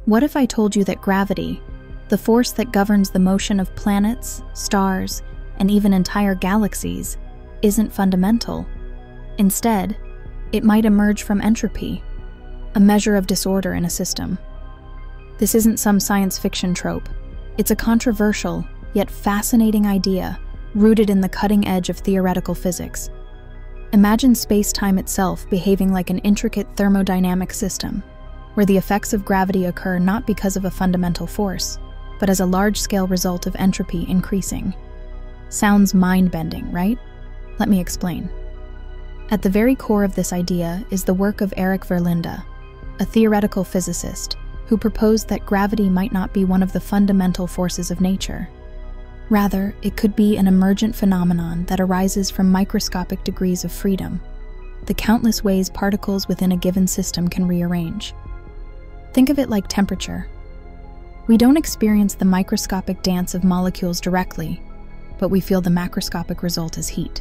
What if I told you that gravity, the force that governs the motion of planets, stars, and even entire galaxies, isn't fundamental? Instead, it might emerge from entropy, a measure of disorder in a system. This isn't some science fiction trope. It's a controversial, yet fascinating idea rooted in the cutting edge of theoretical physics. Imagine space-time itself behaving like an intricate thermodynamic system, where the effects of gravity occur not because of a fundamental force, but as a large-scale result of entropy increasing. Sounds mind-bending, right? Let me explain. At the very core of this idea is the work of Erik Verlinde, a theoretical physicist who proposed that gravity might not be one of the fundamental forces of nature. Rather, it could be an emergent phenomenon that arises from microscopic degrees of freedom, the countless ways particles within a given system can rearrange. Think of it like temperature. We don't experience the microscopic dance of molecules directly, but we feel the macroscopic result as heat.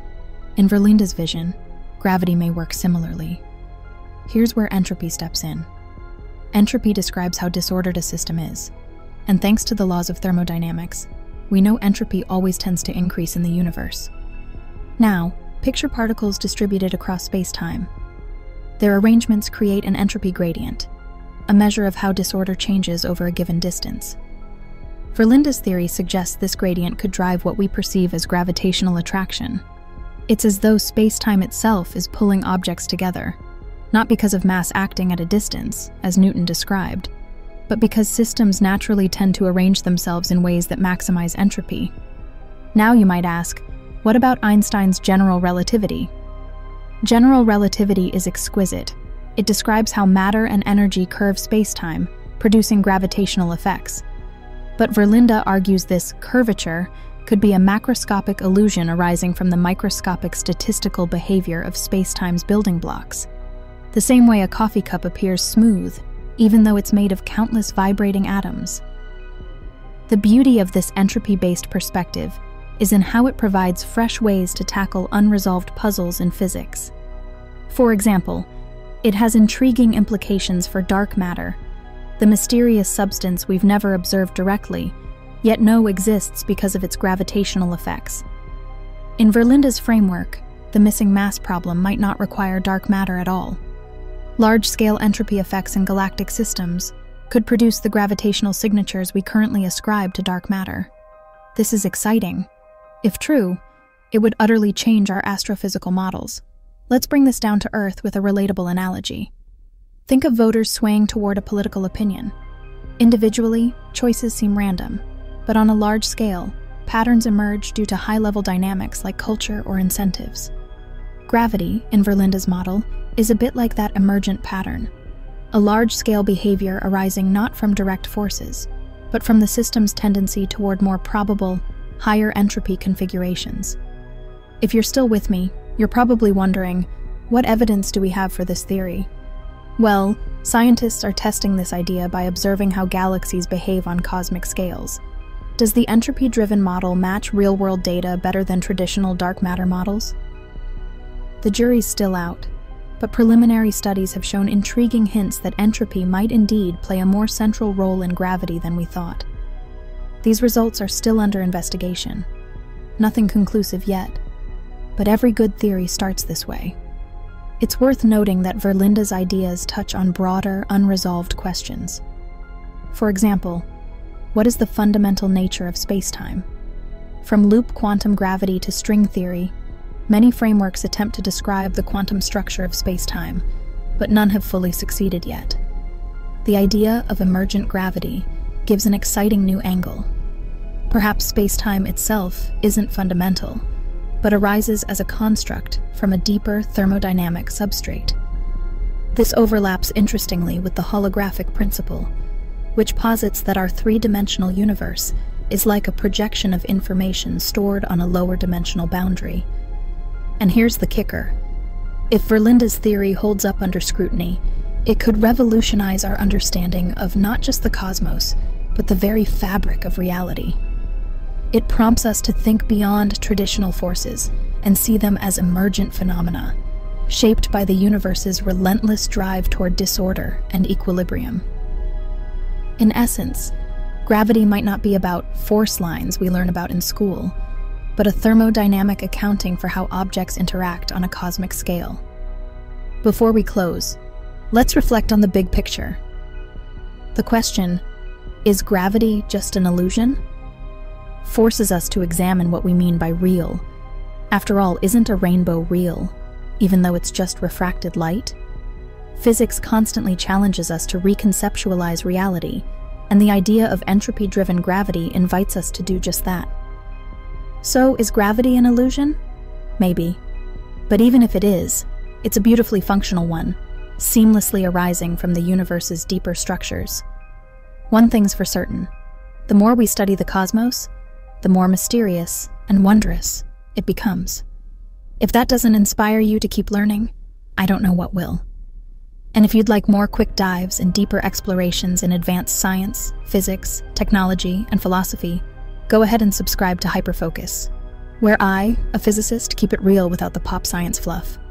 In Verlinde's vision, gravity may work similarly. Here's where entropy steps in. Entropy describes how disordered a system is, and thanks to the laws of thermodynamics, we know entropy always tends to increase in the universe. Now, picture particles distributed across space-time. Their arrangements create an entropy gradient, a measure of how disorder changes over a given distance. Verlinde's theory suggests this gradient could drive what we perceive as gravitational attraction. It's as though space-time itself is pulling objects together, not because of mass acting at a distance, as Newton described, but because systems naturally tend to arrange themselves in ways that maximize entropy. Now you might ask, what about Einstein's general relativity? General relativity is exquisite. It describes how matter and energy curve space-time, producing gravitational effects. But Verlinde argues this curvature could be a macroscopic illusion arising from the microscopic statistical behavior of space-time's building blocks. The same way a coffee cup appears smooth, even though it's made of countless vibrating atoms. The beauty of this entropy-based perspective is in how it provides fresh ways to tackle unresolved puzzles in physics. For example, it has intriguing implications for dark matter, the mysterious substance we've never observed directly, yet know exists because of its gravitational effects. In Verlinde's framework, the missing mass problem might not require dark matter at all. Large-scale entropy effects in galactic systems could produce the gravitational signatures we currently ascribe to dark matter. This is exciting. If true, it would utterly change our astrophysical models. Let's bring this down to Earth with a relatable analogy. Think of voters swaying toward a political opinion. Individually, choices seem random, but on a large scale, patterns emerge due to high-level dynamics like culture or incentives. Gravity, in Verlinde's model, is a bit like that emergent pattern, a large-scale behavior arising not from direct forces, but from the system's tendency toward more probable, higher entropy configurations. If you're still with me, you're probably wondering, what evidence do we have for this theory? Well, scientists are testing this idea by observing how galaxies behave on cosmic scales. Does the entropy-driven model match real-world data better than traditional dark matter models? The jury's still out, but preliminary studies have shown intriguing hints that entropy might indeed play a more central role in gravity than we thought. These results are still under investigation. Nothing conclusive yet, but every good theory starts this way. It's worth noting that Verlinde's ideas touch on broader, unresolved questions. For example, what is the fundamental nature of spacetime? From loop quantum gravity to string theory, many frameworks attempt to describe the quantum structure of spacetime, but none have fully succeeded yet. The idea of emergent gravity gives an exciting new angle. Perhaps spacetime itself isn't fundamental, but arises as a construct from a deeper thermodynamic substrate. This overlaps interestingly with the holographic principle, which posits that our three-dimensional universe is like a projection of information stored on a lower dimensional boundary. And here's the kicker. If Verlinde's theory holds up under scrutiny, it could revolutionize our understanding of not just the cosmos, but the very fabric of reality. It prompts us to think beyond traditional forces and see them as emergent phenomena, shaped by the universe's relentless drive toward disorder and equilibrium. In essence, gravity might not be about force lines we learn about in school, but a thermodynamic accounting for how objects interact on a cosmic scale. Before we close, let's reflect on the big picture. The question, is gravity just an illusion? Forces us to examine what we mean by real. After all, isn't a rainbow real, even though it's just refracted light? Physics constantly challenges us to reconceptualize reality, and the idea of entropy-driven gravity invites us to do just that. So, is gravity an illusion? Maybe. But even if it is, it's a beautifully functional one, seamlessly arising from the universe's deeper structures. One thing's for certain: the more we study the cosmos, the more mysterious and wondrous it becomes. If that doesn't inspire you to keep learning, I don't know what will. And if you'd like more quick dives and deeper explorations in advanced science, physics, technology, and philosophy, go ahead and subscribe to Hyperfocus, where I, a physicist, keep it real without the pop science fluff.